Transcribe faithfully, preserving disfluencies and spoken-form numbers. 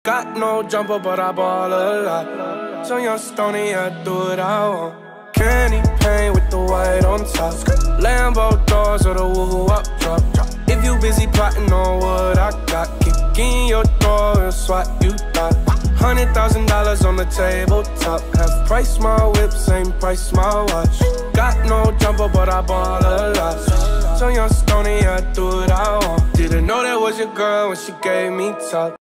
Got no jumper, but I ball a lot. So young Stoney, I do what I want. Candy paint with the white on top. Lambo doors or the woo up drop. If you busy plotting on what I got, kick in your door and swat you thought. Hundred thousand dollars on the tabletop. Half price my whip, same price my watch. Got no jumper, but I ball a lot. So young Stoney, I do what I want. Didn't know that was your girl when she gave me top.